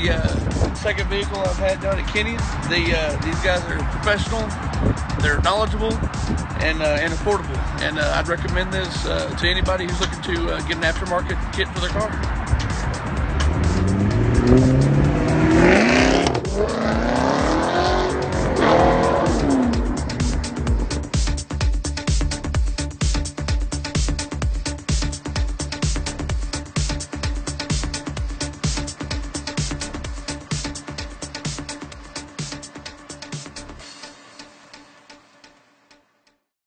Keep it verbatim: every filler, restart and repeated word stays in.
the uh, second vehicle I've had down at Kinney. The, uh, these guys are professional, they're knowledgeable, and, uh, and affordable. And uh, I'd recommend this uh, to anybody who's looking to uh, get an aftermarket kit for their car.